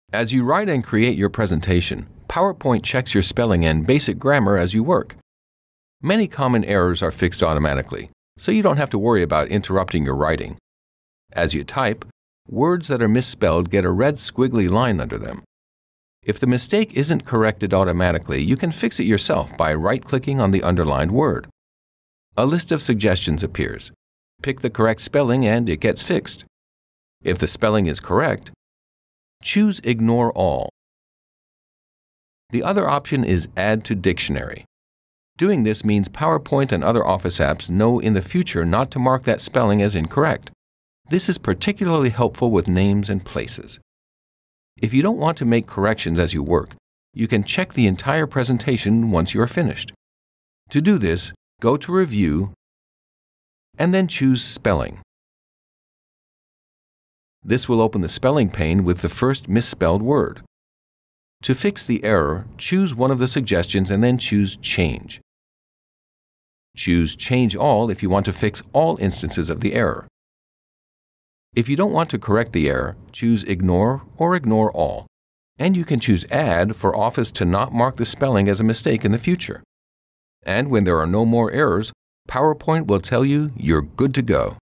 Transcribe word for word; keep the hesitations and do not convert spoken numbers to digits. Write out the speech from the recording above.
As you write and create your presentation, PowerPoint checks your spelling and basic grammar as you work. Many common errors are fixed automatically, so you don't have to worry about interrupting your writing. As you type, words that are misspelled get a red squiggly line under them. If the mistake isn't corrected automatically, you can fix it yourself by right-clicking on the underlined word. A list of suggestions appears. Pick the correct spelling and it gets fixed. If the spelling is correct, choose Ignore All. The other option is Add to Dictionary. Doing this means PowerPoint and other Office apps know in the future not to mark that spelling as incorrect. This is particularly helpful with names and places. If you don't want to make corrections as you work, you can check the entire presentation once you are finished. To do this, go to Review and then choose Spelling. This will open the spelling pane with the first misspelled word. To fix the error, choose one of the suggestions and then choose Change. Choose Change All if you want to fix all instances of the error. If you don't want to correct the error, choose Ignore or Ignore All. And you can choose Add for Office to not mark the spelling as a mistake in the future. And when there are no more errors, PowerPoint will tell you you're good to go.